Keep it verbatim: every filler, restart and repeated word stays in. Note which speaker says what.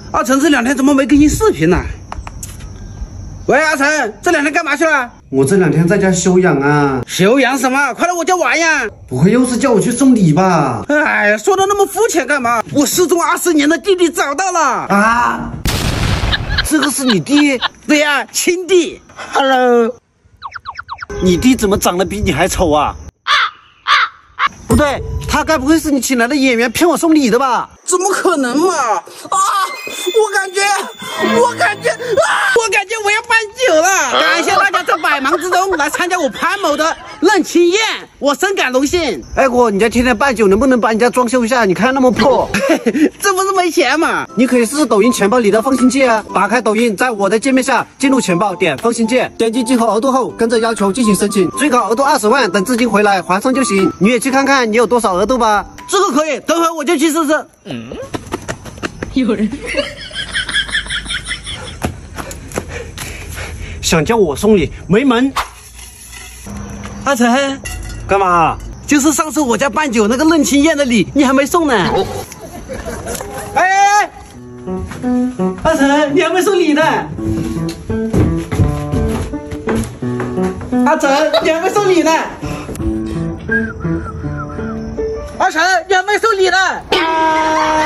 Speaker 1: 阿成这两天怎么没更新视频呢？喂，阿成，这两天干嘛去了？
Speaker 2: 我这两天在家休养啊。
Speaker 1: 休养什么？快来我家玩呀！
Speaker 2: 不会又是叫我去送礼吧？
Speaker 1: 哎呀，说的那么肤浅干嘛？我失踪二十年的弟弟找到了
Speaker 2: 啊！这个是你弟？
Speaker 1: 对呀，亲弟。
Speaker 2: Hello， 你弟怎么长得比你还丑啊？不对，他该不会是你请来的演员骗我送礼的吧？
Speaker 1: 怎么可能嘛！啊，我感觉，我感觉，啊，我感觉我要办酒了！感谢大家在百忙之中来参加我潘某的认亲宴，我深感荣幸。
Speaker 2: 哎哥，你家天天办酒，能不能把你家装修一下？你看那么破，
Speaker 1: 这不是没钱嘛？
Speaker 2: 你可以试试抖音钱包里的风信键啊！打开抖音，在我的界面下进入钱包，点风信键，点击集合额度后，跟着要求进行申请，最高额度二十万，等资金回来还上就行。你也去看看你有多少额度吧。
Speaker 1: 这个可以，等会我就去试试。嗯，
Speaker 3: 有人
Speaker 2: 想叫我送礼没门。
Speaker 1: 阿成，
Speaker 2: 干嘛？
Speaker 1: 就是上次我家办酒那个认亲宴的礼，你还没送呢。哎哎哎，阿成，你还没送礼呢。阿成，你还没送礼呢。阿成，你还没送礼呢。